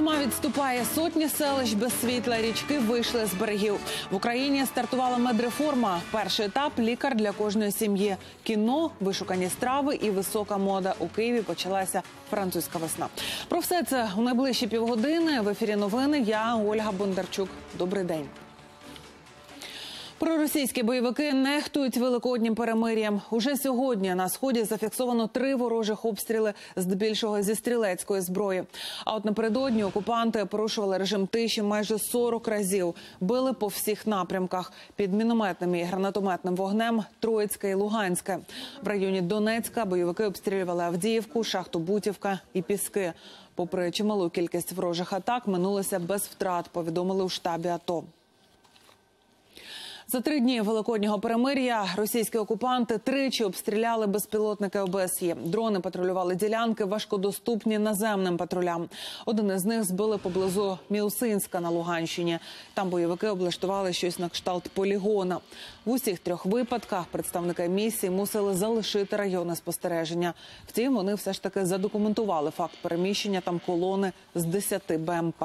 Зима відступає. Сотні селищ без світла, річки вийшли з берегів. В Україні стартувала медреформа. Перший етап – лікар для кожної сім'ї. Кіно, вишукані страви і висока мода. У Києві почалася французька весна. Про все це у найближчі півгодини. В ефірі новини. Я Ольга Бондарчук. Добрий день. Проросійські бойовики нехтують великоднім перемир'ям. Уже сьогодні на Сході зафіксовано 3 ворожих обстріли, здебільшого зі стрілецької зброї. А от напередодні окупанти порушували режим тиші майже 40 разів. Били по всіх напрямках. Під мінометним і гранатометним вогнем Троїцьке і Луганське. В районі Донецька бойовики обстрілювали Авдіївку, шахту Бутівка і Піски. Попри чималу кількість ворожих атак, минулося без втрат, повідомили у штабі АТО. За 3 дні великоднього перемир'я російські окупанти тричі обстріляли безпілотники ОБСЄ. Дрони патрулювали ділянки, важкодоступні наземним патрулям. Один із них збили поблизу Мілсинська на Луганщині. Там бойовики облаштували щось на кшталт полігона. В усіх 3 випадках представники місії мусили залишити райони спостереження. Втім, вони все ж таки задокументували факт переміщення там колони з 10 БМП.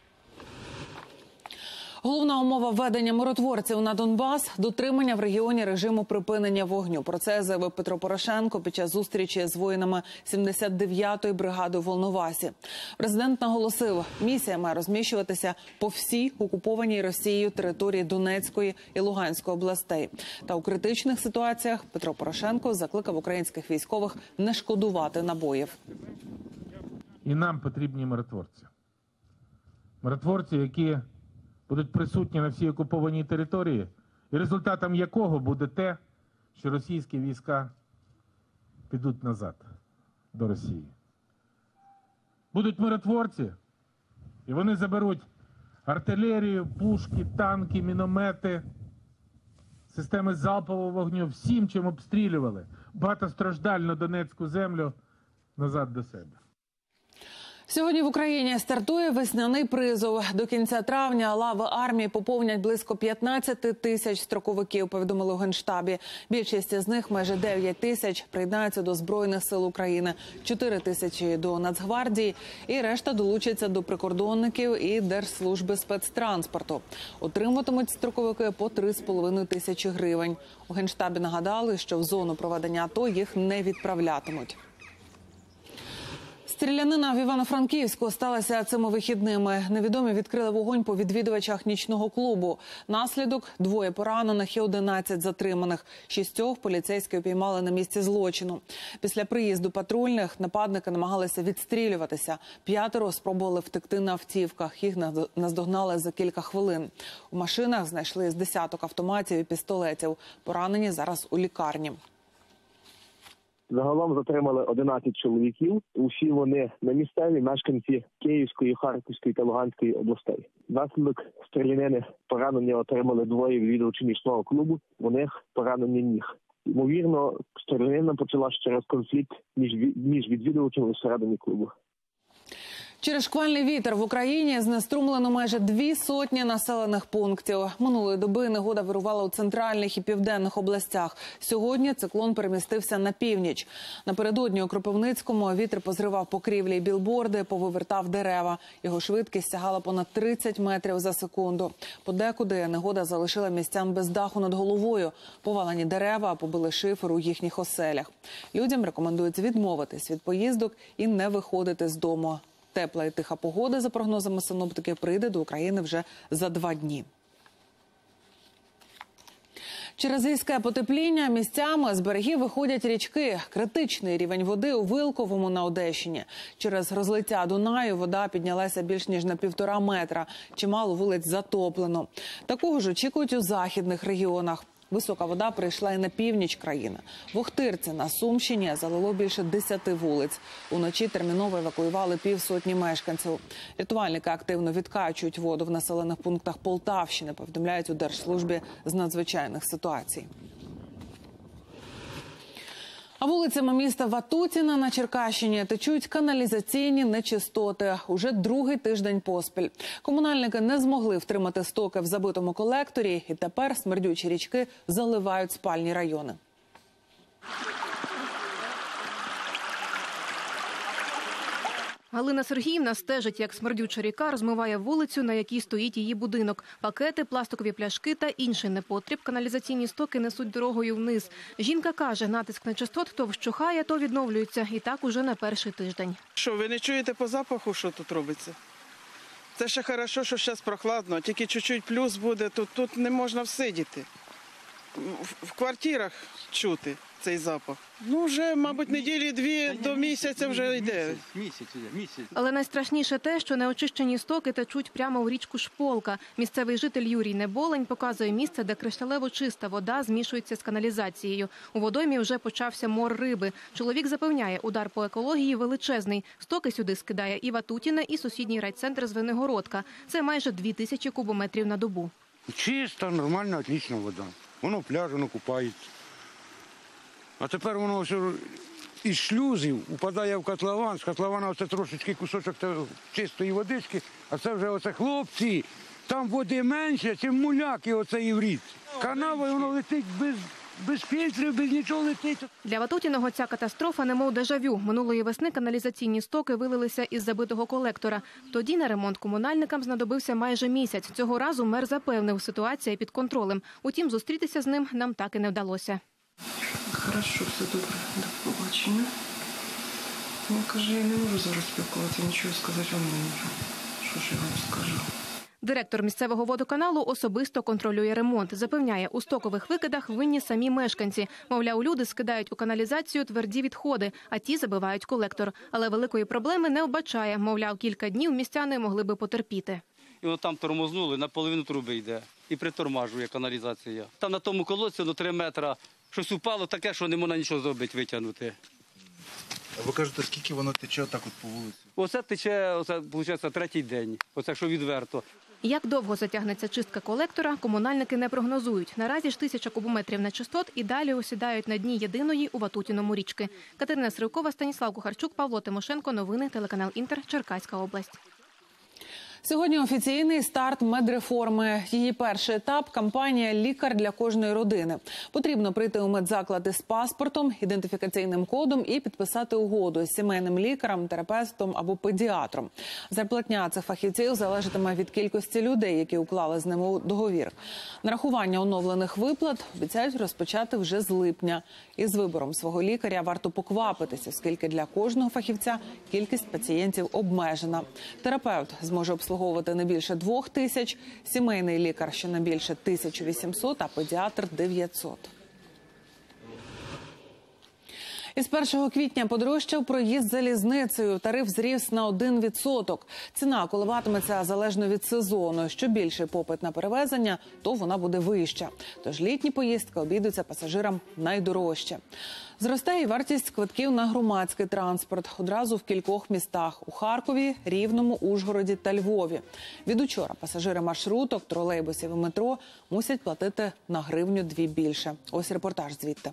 Головна умова введення миротворців на Донбас – дотримання в регіоні режиму припинення вогню. Про це заявив Петро Порошенко під час зустрічі з воїнами 79-ї бригади у Волновасі. Президент наголосив, місія має розміщуватися по всій окупованій Росією території Донецької і Луганської областей. Та у критичних ситуаціях Петро Порошенко закликав українських військових не шкодувати набоїв. І нам потрібні миротворці. Миротворці, які будуть присутні на всій окупованій території, і результатом якого буде те, що російські війська підуть назад до Росії. Будуть миротворці, і вони заберуть артилерію, пушки, танки, міномети, системи залпового вогню, всім, чим обстрілювали багатостраждальну Донецьку землю, назад до себе. Сьогодні в Україні стартує весняний призов. До кінця травня лави армії поповнять близько 15 тисяч строковиків, повідомили у Генштабі. Більшість з них, майже 9 тисяч, приєднаються до Збройних сил України, 4 тисячі до Нацгвардії і решта долучаться до прикордонників і Держслужби спецтранспорту. Отримуватимуть строковики по 3,5 тисячі гривень. У Генштабі нагадали, що в зону проведення АТО їх не відправлятимуть. Стрілянина в Івано-Франківську сталася цими вихідними. Невідомі відкрили вогонь по відвідувачах нічного клубу. Наслідок – 2 поранених і 11 затриманих. 6 поліцейські упіймали на місці злочину. Після приїзду патрульних нападники намагалися відстрілюватися. 5 спробували втекти на автівках. Їх наздогнали за кілька хвилин. У машинах знайшли з десяток автоматів і пістолетів. Поранені зараз у лікарні. Загалом затримали 11 чоловіків. Усі вони на місцеві мешканці Київської, Харківської та Луганської областей. Внаслідок стрілянини поранення отримали 2 відвідувачі нічного клубу. У них поранення ніг. Ймовірно, стрілянина почалася через конфлікт між відвідувачами всередині клубу. Через шквальний вітер в Україні знеструмлено майже 200 населених пунктів. Минулої доби негода вирувала у центральних і південних областях. Сьогодні циклон перемістився на північ. Напередодні у Кропивницькому вітер позривав покрівлі і білборди, повивертав дерева. Його швидкість сягала понад 30 метрів за секунду. Подекуди негода залишила містян без даху над головою. Повалені дерева побили шифер у їхніх оселях. Людям рекомендують відмовитись від поїздок і не виходити з дому. Тепла і тиха погода, за прогнозами синоптиків, прийде до України вже за 2 дні. Через різке потепління місцями з берегів виходять річки. Критичний рівень води у Вилковому на Одещині. Через розлиття Дунаю вода піднялася більш ніж на 1,5 метра. Чимало вулиць затоплено. Такого ж очікують у західних регіонах. Висока вода прийшла і на північ країни. В Охтирці на Сумщині залило більше 10 вулиць. Уночі терміново евакуювали 50 мешканців. Рятувальники активно відкачують воду в населених пунктах Полтавщини, повідомляють у Держслужбі з надзвичайних ситуацій. А вулицями міста Ватутіна на Черкащині течуть каналізаційні нечистоти. Уже 2-й тиждень поспіль. Комунальники не змогли втримати стоки в забитому колекторі, і тепер смердючі річки заливають спальні райони. Галина Сергіївна стежить, як смердюча ріка розмиває вулицю, на якій стоїть її будинок. Пакети, пластикові пляшки та інший непотріб каналізаційні стоки несуть дорогою вниз. Жінка каже, натиск нечистот то вщухає, то відновлюється. І так уже на перший тиждень. Що, ви не чуєте по запаху, що тут робиться? Це ще хорошо, що зараз прохладно, тільки чуть-чуть плюс буде, тут не можна всидіти. В квартирах чути цей запах. Ну, вже, мабуть, неділі-дві до місяця вже йде. Місяць. Але найстрашніше те, що неочищені стоки течуть прямо у річку Шполка. Місцевий житель Юрій Неболень показує місце, де кришталево чиста вода змішується з каналізацією. У водоймі вже почався мор риби. Чоловік запевняє, удар по екології величезний. Стоки сюди скидає і Ватутіне, і сусідній райцентр Звенигородка. Це майже 2000 кубометрів на добу. Чиста, нормальна, отлічна вода. Воно пляж, воно купається. А тепер воно все із шлюзів упадає в котлован. З котлована оце трошечки кусочок чистої водички, а це вже оце хлопці. Там води менше, ніж муляки оце і в річці. Канава, воно летить без фільтрів, без нічого летить. Для Ватутіного ця катастрофа немов дежавю. Минулої весни каналізаційні стоки вилилися із забитого колектора. Тоді на ремонт комунальникам знадобився майже місяць. Цього разу мер запевнив, ситуація під контролем. Утім, зустрітися з ним нам так і не вдалося. Хорошо, все добре. До побачення. Я кажу, я не можу зараз спілкуватися, нічого сказати вам не можу. Що ж я вам скажу? Директор місцевого водоканалу особисто контролює ремонт. Запевняє, у стокових викидах винні самі мешканці. Мовляв, люди скидають у каналізацію тверді відходи, а ті забивають колектор. Але великої проблеми не вбачає. Мовляв, кілька днів містяни могли би потерпіти. І от там тормознули, на половину труби йде. І притормажує каналізація. Там на тому колодці до 3 метри щось упало таке, що не можна нічого зробити, витягнути. А ви кажете, скільки воно тече так от по вулиці? Оце тече, виходить, 3-й день. Оце що відверто. Як довго затягнеться чистка колектора, комунальники не прогнозують. Наразі ж 1000 кубометрів нечистот і далі осідають на дні єдиної у Ватутіному річки. Катерина Сривкова, Станіслав Кухарчук, Павло Тимошенко. Новини, телеканал Інтер, Черкаська область. Сьогодні офіційний старт медреформи. Її перший етап – кампанія «Лікар для кожної родини». Потрібно прийти у медзаклад із паспортом, ідентифікаційним кодом і підписати угоду з сімейним лікарем, терапевтом або педіатром. Зарплатня цих фахівців залежатиме від кількості людей, які уклали з ними договір. Нарахування оновлених виплат обіцяють розпочати вже з липня. Із вибором свого лікаря варто поквапитися, оскільки для кожного фахівця кількість пацієнтів обмежена. Терапевт зможе обслуговувати не більше 2000, сімейний лікар – щонайбільше 1800, а педіатр – 900. Із 1 квітня подорожчав проїзд залізницею. Тариф зріс на 1%. Ціна коливатиметься залежно від сезону. Що більший попит на перевезення, то вона буде вища. Тож літні поїздки обійдуться пасажирам найдорожче. Зростає і вартість квитків на громадський транспорт. Одразу в кількох містах – у Харкові, Рівному, Ужгороді та Львові. Від учора пасажири маршруток, тролейбусів і метро мусять платити на гривню-2 більше. Ось репортаж звідти.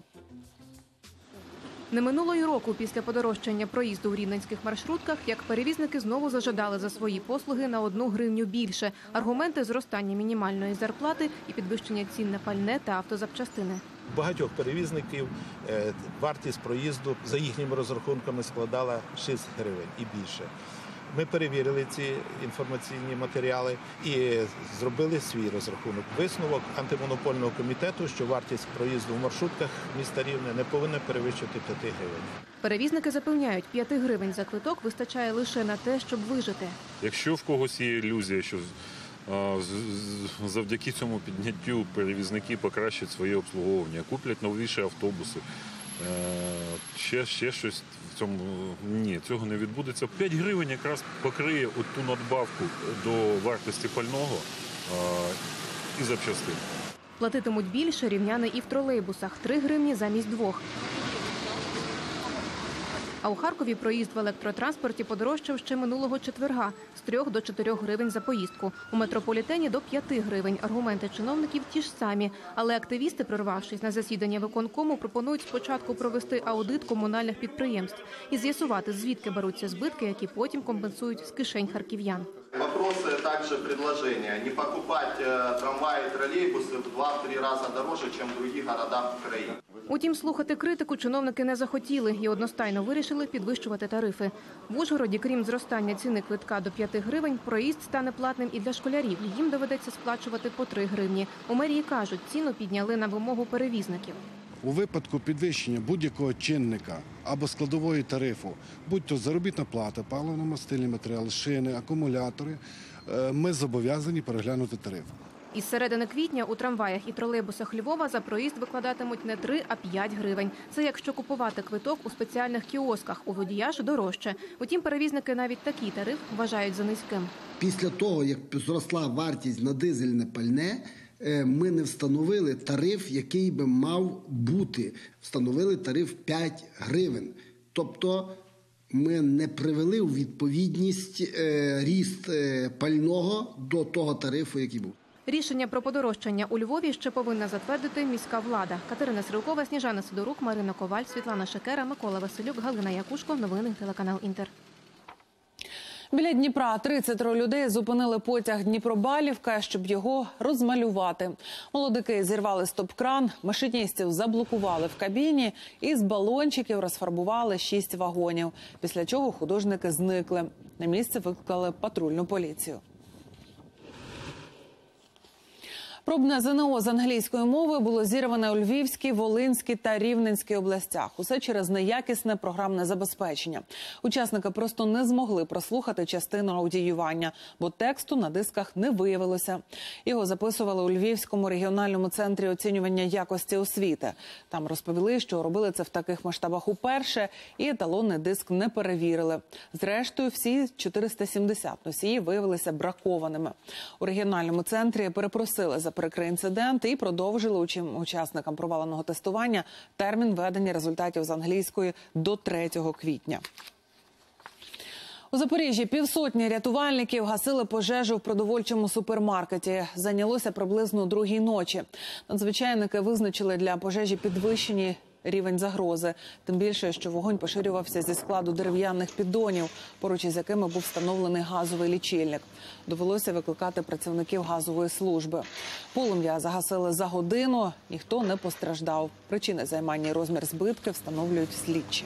Не минуло й року після подорожчання проїзду у рівненських маршрутках, як перевізники знову зажадали за свої послуги на 1 гривню більше. Аргументи – зростання мінімальної зарплати і підвищення цін на пальне та автозапчастини. Багатьох перевізників вартість проїзду за їхніми розрахунками складала 6 гривень і більше. Ми перевірили ці інформаційні матеріали і зробили свій розрахунок. Висновок антимонопольного комітету, що вартість проїзду в маршрутках міста Рівне не повинна перевищити 5 гривень. Перевізники запевняють, 5 гривень за квиток вистачає лише на те, щоб вижити. Якщо в когось є ілюзія, що завдяки цьому підняттю перевізники покращать своє обслуговування, куплять новіші автобуси, ще щось в цьому, ні, цього не відбудеться. 5 гривень якраз покриє ту надбавку до вартості пального і запчастин. Платитимуть більше рівняни і в тролейбусах – 3 гривні замість 2. А у Харкові проїзд в електротранспорті подорожчав ще минулого четверга – з 3 до 4 гривень за поїздку. У метрополітені – до 5 гривень. Аргументи чиновників ті ж самі. Але активісти, прорвавшись на засідання виконкому, пропонують спочатку провести аудит комунальних підприємств і з'ясувати, звідки беруться збитки, які потім компенсують з кишень харків'ян. Вопросы, также предложения. Не покупать трамваи и троллейбусы в 2-3 раза дороже, чем в других городах Украины. Утім, слухати критику чиновники не захотіли і одностайно вирішили підвищувати тарифи. В Ужгороді, крім зростання ціни квитка до 5 гривень, проїзд стане платним і для школярів. Їм доведеться сплачувати по 3 гривні. У мерії кажуть, ціну підняли на вимогу перевізників. У випадку підвищення будь-якого чинника або складової тарифу, будь-то заробітна плата, паливно-мастильні матеріали, шини, акумулятори, ми зобов'язані переглянути тариф. Із середини квітня у трамваях і тролейбусах Львова за проїзд викладатимуть не 3, а 5 гривень. Це якщо купувати квиток у спеціальних кіосках, у водія ж дорожче. Утім, перевізники навіть такий тариф вважають за низьким. Після того, як зросла вартість на дизельне пальне, ми не встановили тариф, який би мав бути. Встановили тариф 5 гривень. Тобто ми не привели у відповідність ріст пального до того тарифу, який був. Рішення про подорожчання у Львові ще повинна затвердити міська влада. Катерина Стрілкова, Сніжана Сидорук, Марина Коваль, Світлана Шекера, Микола Василюк, Галина Якушко. Новини телеканал «Інтер». Біля Дніпра 30 людей зупинили потяг Дніпро-Балівка, щоб його розмалювати. Молодики зірвали стоп-кран, машиністів заблокували в кабіні і з балончиків розфарбували 6 вагонів. Після чого художники зникли. На місце викликали патрульну поліцію. Пробне ЗНО з англійської мови було зірване у Львівській, Волинській та Рівненській областях. Усе через неякісне програмне забезпечення. Учасники просто не змогли прослухати частину аудіювання, бо тексту на дисках не виявилося. Його записували у Львівському регіональному центрі оцінювання якості освіти. Там розповіли, що робили це в таких масштабах уперше і еталонний диск не перевірили. Зрештою, всі 470 носіїв виявилися бракованими. У регіональному центрі перепросили за прикрий інцидент і продовжили учасникам проваленого тестування термін введення результатів з англійської до 3 квітня. У Запоріжжі 50 рятувальників гасили пожежу в продовольчому супермаркеті. Зайнялося приблизно 2-й ночі. Надзвичайники визначили для пожежі підвищені рівень загрози. Тим більше, що вогонь поширювався зі складу дерев'яних піддонів, поруч із якими був встановлений газовий лічильник. Довелося викликати працівників газової служби. Полум'я загасили за годину, ніхто не постраждав. Причини займання і розмір збитків встановлюють слідчі.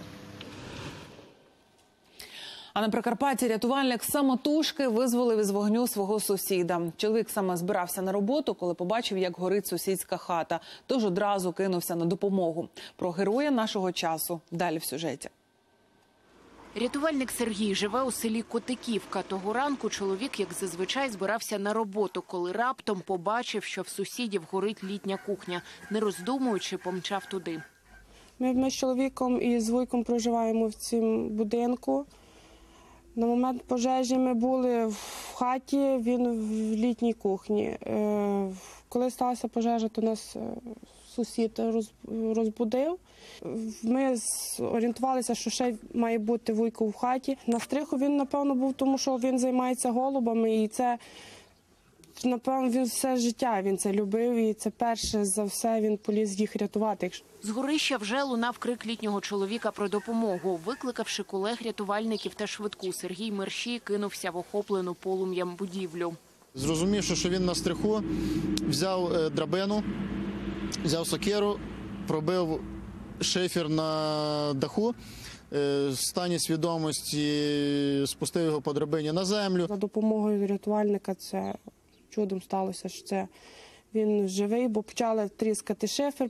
А на Прикарпатті рятувальник самотужки визволив із вогню свого сусіда. Чоловік саме збирався на роботу, коли побачив, як горить сусідська хата. Тож одразу кинувся на допомогу. Про героя нашого часу далі в сюжеті. Рятувальник Сергій живе у селі Котиківка. Того ранку чоловік, як зазвичай, збирався на роботу, коли раптом побачив, що в сусідів горить літня кухня. Не роздумуючи, помчав туди. Ми з чоловіком і з вуйком проживаємо в цьому будинку. На момент пожежі ми були в хаті, він в літній кухні. Коли сталася пожежа, то нас сусід розбудив. Ми орієнтувалися, що ще має бути вуйко в хаті. На стриху він, напевно, був, тому що він займається голубами. І це, напевно, він все життя він це любив. І це перше за все він поліз їх рятувати. З горища вже лунав крик літнього чоловіка про допомогу. Викликавши колег-рятувальників та швидку, Сергій мерщій кинувся в охоплену полум'ям будівлю. Зрозумівши, що він на стриху, взяв драбину, взяв сокиру, пробив шифер на даху, в стані свідомості спустив його по драбині на землю. За допомогою рятувальника це чудом сталося, що це він живий, бо почали тріскати шифер,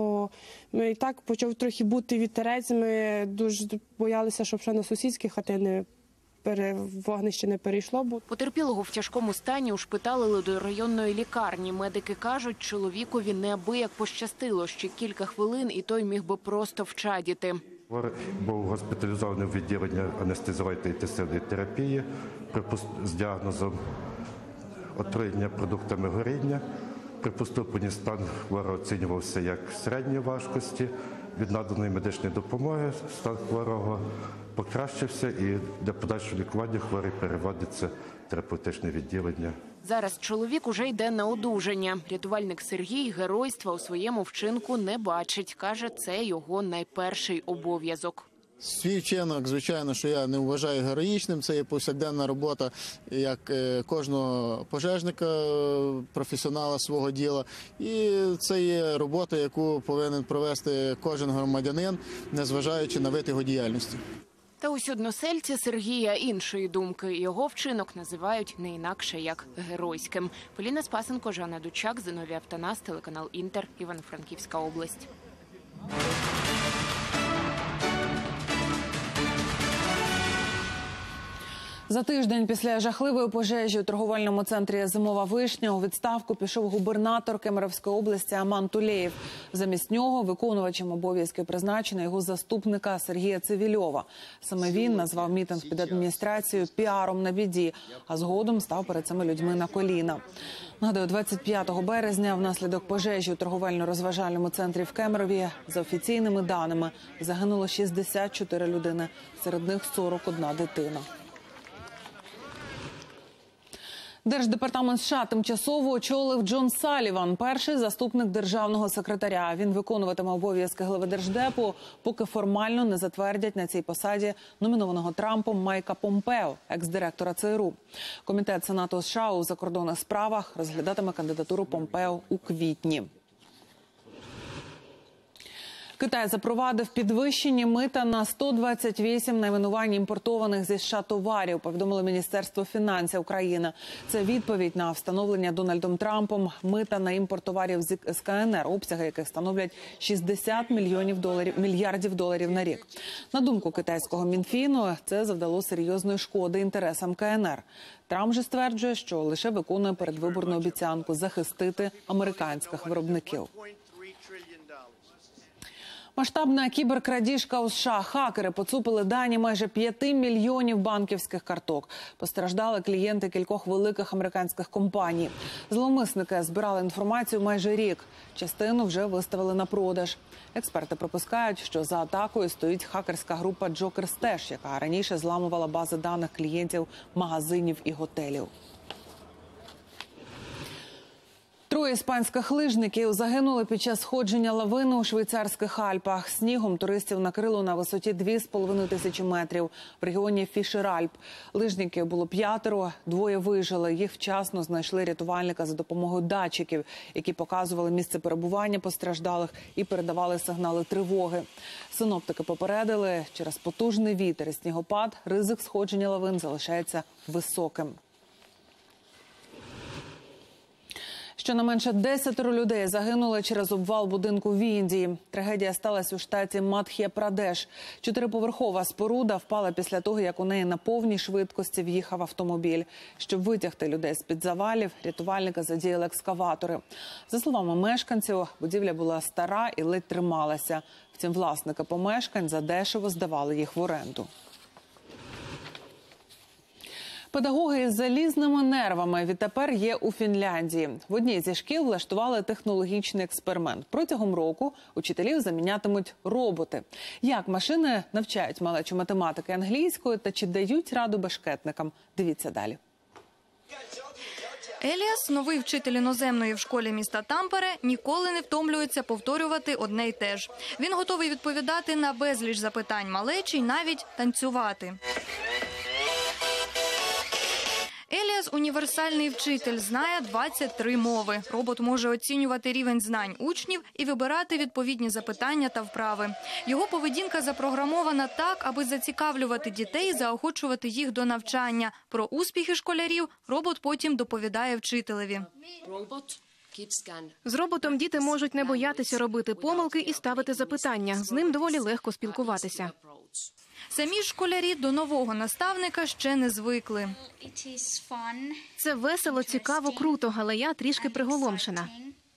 і так почав трохи бути вітерець, ми дуже боялися, щоб ще на сусідські хати вогнище не перейшло. Потерпілого в тяжкому стані ушпиталили до районної лікарні. Медики кажуть, чоловікові неабияк пощастило. Ще кілька хвилин і той міг би просто вчадіти. Хворий був госпіталізований в відділення анестезіології та інтенсивної терапії з діагнозом отруєння продуктами горіння. При поступленні стан хворого оцінювався як середньої важкості. Від наданої медичної допомоги стан хворого покращився і для подальшого лікування хворий переводиться в терапевтичне відділення. Зараз чоловік уже йде на одужання. Рятувальник Сергій геройства у своєму вчинку не бачить. Каже, це його найперший обов'язок. Свій вчинок, звичайно, що я не вважаю героїчним. Це є повсякденна робота як кожного пожежника, професіонала свого діла. І це є робота, яку повинен провести кожен громадянин, незважаючи на вид його діяльності. Та ось односельці Сергія іншої думки. Його вчинок називають не інакше, як геройським. Поліна Спасенко, Жанна Дучак, Зиновій Автонас, телеканал Інтер, Івано-Франківська область. За тиждень після жахливої пожежі у торговельному центрі «Зимова вишня» у відставку пішов губернатор Кемеровської області Аман Тулеєв. Замість нього виконувачем обов'язків призначено його заступника Сергія Цивільова. Саме він назвав мітинг під адміністрацією піаром на біді, а згодом став перед цими людьми на коліна. Нагадую, 25 березня внаслідок пожежі у торговельно-розважальному центрі в Кемерові, за офіційними даними, загинуло 64 людини, серед них 41 дитина. Держдепартамент США тимчасово очолив Джон Саліван, перший заступник державного секретаря. Він виконуватиме обов'язки глави Держдепу, поки формально не затвердять на цій посаді номінованого Трампом Майка Помпео, екс-директора ЦРУ. Комітет Сенату США у закордонних справах розглядатиме кандидатуру Помпео у квітні. Китай запровадив підвищені мита на 128 найменувань імпортованих зі США товарів, повідомило Міністерство фінансів України. Це відповідь на встановлення Дональдом Трампом мита на імпорт товарів з КНР, обсяги яких становлять 60 мільярдів доларів на рік. На думку китайського Мінфіну, це завдало серйозної шкоди інтересам КНР. Трамп же стверджує, що лише виконує передвиборну обіцянку захистити американських виробників. Масштабна кіберкрадіжка у США. Хакери поцупили дані майже 5 мільйонів банківських карток. Постраждали клієнти кількох великих американських компаній. Зловмисники збирали інформацію майже рік. Частину вже виставили на продаж. Експерти припускають, що за атакою стоїть хакерська група Joker Stash, яка раніше зламувала бази даних клієнтів магазинів і готелів. 3 іспанських лижників загинули під час сходження лавини у швейцарських Альпах. Снігом туристів накрило на висоті 2500 метрів в регіоні Фішер-Альп. Лижників було 5, 2 вижили. Їх вчасно знайшли рятувальника за допомогою датчиків, які показували місце перебування постраждалих і передавали сигнали тривоги. Синоптики попередили, через потужний вітер і снігопад ризик сходження лавин залишається високим. Щонайменше 10 людей загинули через обвал будинку в Індії. Трагедія сталася у штаті Мадх'я-Прадеш. 4-поверхова споруда впала після того, як у неї на повній швидкості в'їхав автомобіль. Щоб витягти людей з-під завалів, рятувальники задіяли екскаватори. За словами мешканців, будівля була стара і ледь трималася. Втім, власники помешкань задешево здавали їх в оренду. Педагоги із залізними нервами відтепер є у Фінляндії. В одній зі шкіл влаштували технологічний експеримент. Протягом року учителів замінятимуть роботи. Як машини навчають малечу математики англійською та чи дають раду бешкетникам? Дивіться далі. Еліас, новий вчитель іноземної в школі міста Тампере, ніколи не втомлюється повторювати одне й те ж. Він готовий відповідати на безліч запитань малечі й навіть танцювати. Еліас – універсальний вчитель, знає 23 мови. Робот може оцінювати рівень знань учнів і вибирати відповідні запитання та вправи. Його поведінка запрограмована так, аби зацікавлювати дітей і заохочувати їх до навчання. Про успіхи школярів робот потім доповідає вчителеві. З роботом діти можуть не боятися робити помилки і ставити запитання. З ним доволі легко спілкуватися. Самі школярі до нового наставника ще не звикли. Це весело, цікаво, круто, але я трішки приголомшена.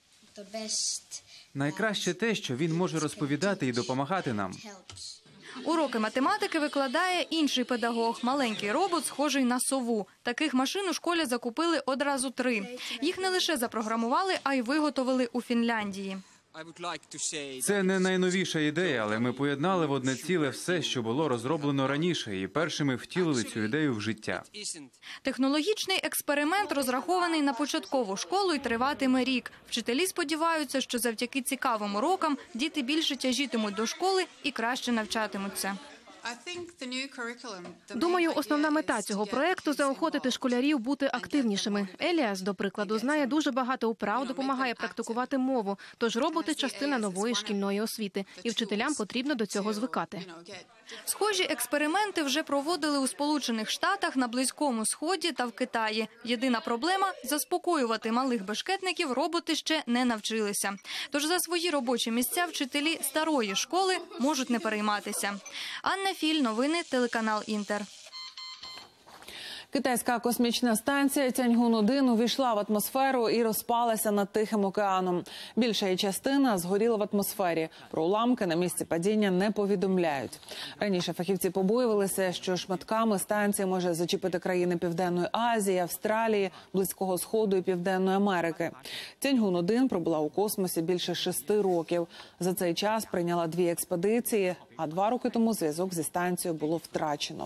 Найкраще те, що він може розповідати і допомагати нам. Уроки математики викладає інший педагог. Маленький робот, схожий на сову. Таких машин у школі закупили одразу 3. Їх не лише запрограмували, а й виготовили у Фінляндії. Це не найновіша ідея, але ми поєднали в одне ціле все, що було розроблено раніше, і першими втілили цю ідею в життя. Технологічний експеримент розрахований на початкову школу і триватиме рік. Вчителі сподіваються, що завдяки цікавим урокам діти більше тяжітимуть до школи і краще навчатимуться. Думаю, основна мета цього проекту – заохотити школярів бути активнішими. Еліас, до прикладу, знає дуже багато вправ, допомагає практикувати мову. Тож роботи – частина нової шкільної освіти. І вчителям потрібно до цього звикати. Схожі експерименти вже проводили у Сполучених Штатах, на Близькому Сході та в Китаї. Єдина проблема – заспокоювати малих бешкетників роботи ще не навчилися. Тож за свої робочі місця вчителі старої школи можуть не перейматися. Анна Філь, новини, телеканал «Інтер». Китайська космічна станція Тяньгун-1 увійшла в атмосферу і розпалася над Тихим океаном. Більша її частина згоріла в атмосфері. Про уламки на місці падіння не повідомляють. Раніше фахівці побоювалися, що шматками станція може зачепити країни Південної Азії, Австралії, Близького Сходу і Південної Америки. Тяньгун-1 пробула у космосі більше 6 років. За цей час прийняла 2 експедиції, а 2 роки тому зв'язок зі станцією було втрачено.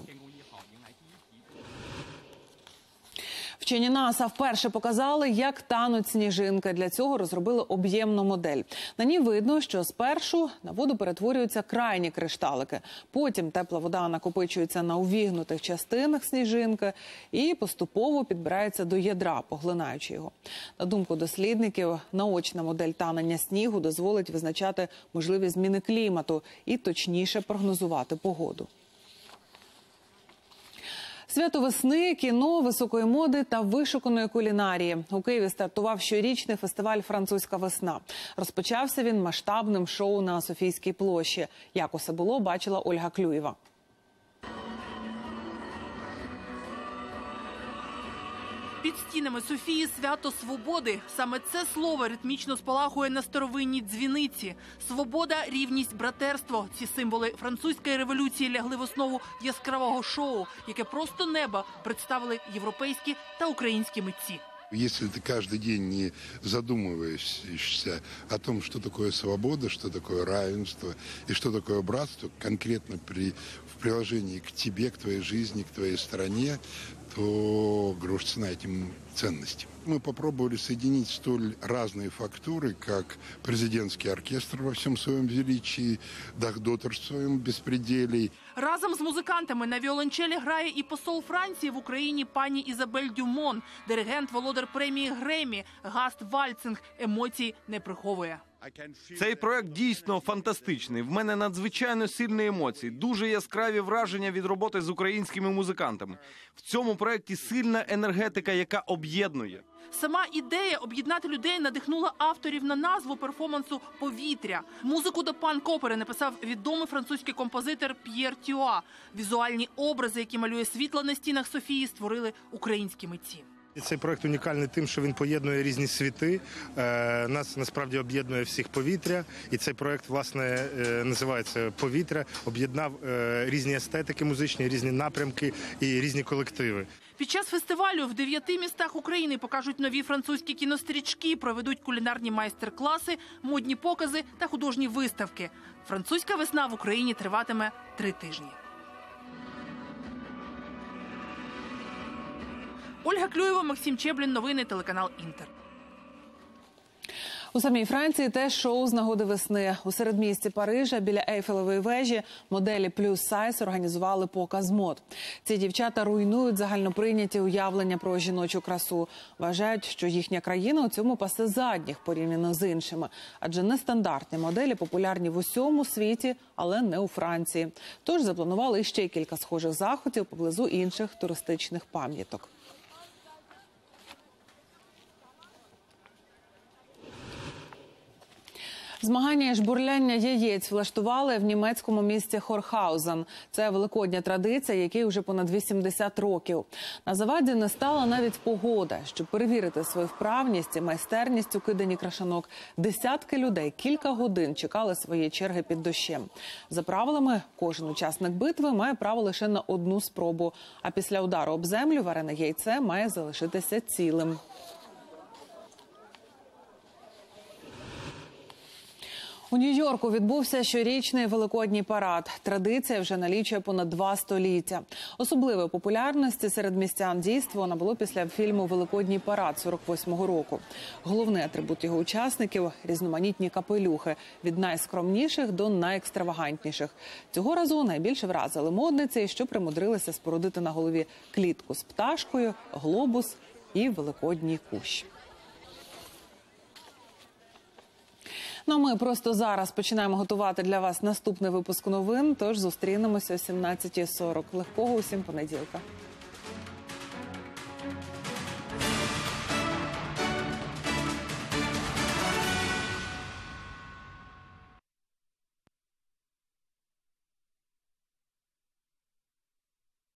Вчені НАСА вперше показали, як тануть сніжинки. Для цього розробили об'ємну модель. На ній видно, що спершу на воду перетворюються крайні кришталики. Потім тепла вода накопичується на увігнутих частинах сніжинки і поступово підбирається до ядра, поглинаючи його. На думку дослідників, наочна модель танення снігу дозволить визначати можливі зміни клімату і точніше прогнозувати погоду. Свято весни, кіно, високої моди та вишуканої кулінарії. У Києві стартував щорічний фестиваль «Французька весна». Розпочався він масштабним шоу на Софійській площі. Як усе було, бачила Ольга Клюєва. Під стінами Софії свято свободи. Саме це слово ритмічно спалахує на старовинній дзвіниці. Свобода, рівність, братерство – ці символи французької революції лягли в основу яскравого шоу, яке просто неба представили європейські та українські митці. Если ты каждый день не задумываешься о том, что такое свобода, что такое равенство и что такое братство, конкретно в приложении к тебе, к твоей жизни, к твоей стране, то грош цена этим ценностям. Мы попробовали соединить столь разные фактуры, как президентский оркестр во всем своем величии, Дахдотер в своем беспределе. Разом з музикантами на віолончелі грає і посол Франції в Україні пані Ізабель Дюмон, диригент, володар премії Греммі, Гаст Вальцинг. Емоцій не приховує. Цей проект дійсно фантастичний. В мене надзвичайно сильні емоції, дуже яскраві враження від роботи з українськими музикантами. В цьому проекті сильна енергетика, яка об'єднує. Сама ідея об'єднати людей надихнула авторів на назву перформансу «Повітря». Музику до панк-опери написав відомий французький композитор П'єр Тюа. Візуальні образи, які малює світло на стінах Софії, створили українські митці. Цей проект унікальний тим, що він поєднує різні світи. Нас насправді об'єднує всіх повітря. І цей проект, власне, називається «Повітря». Об'єднав різні естетики музичні, різні напрямки і різні колективи. Під час фестивалю в 9 містах України покажуть нові французькі кінострічки, проведуть кулінарні майстер-класи, модні покази та художні виставки. Французька весна в Україні триватиме 3 тижні. Ольга Клюєва, Максим Чеблін, новини, телеканал «Інтер». У самій Франції теж шоу з нагоди весни. У середмісті Парижа біля Ейфелевої вежі моделі «Плюс Сайз» організували показ мод. Ці дівчата руйнують загальноприйняті уявлення про жіночу красу. Вважають, що їхня країна у цьому пасе задніх порівняно з іншими. Адже нестандартні моделі популярні в усьому світі, але не у Франції. Тож запланували ще кілька схожих заходів поблизу інших туристичних пам'яток. Змагання і жбурляння яєць влаштували в німецькому місті Хорхаузен. Це великодня традиція, якій вже понад 80 років. На заваді не стала навіть погода. Щоб перевірити свою вправність і майстерність у киданні крашанок, десятки людей кілька годин чекали своєї черги під дощем. За правилами, кожен учасник битви має право лише на одну спробу, а після удару об землю варене яйце має залишитися цілим. У Нью-Йорку відбувся щорічний Великодній парад. Традиція вже налічує понад 2 століття. Особливої популярності серед містян дійство набуло після фільму «Великодній парад» 48-го року. Головний атрибут його учасників – різноманітні капелюхи – від найскромніших до найекстравагантніших. Цього разу найбільше вразили модниці, що примудрилися спорудити на голові клітку з пташкою, глобус і великодній кущ. Ну а ми просто зараз починаємо готувати для вас наступний випуск новин, тож зустрінемося о 17:40. Легкого усім понеділка.